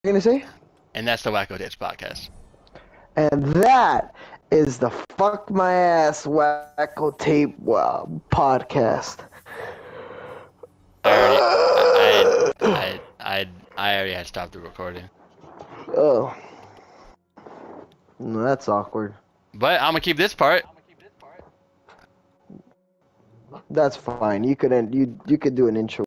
you gonna say? And that's the Wacko Dates podcast. And that is the Fuck My Ass Wacko Tape podcast. I already, I already had stopped the recording. Oh, that's awkward. But I'm gonna keep this part. That's fine. You could do an intro.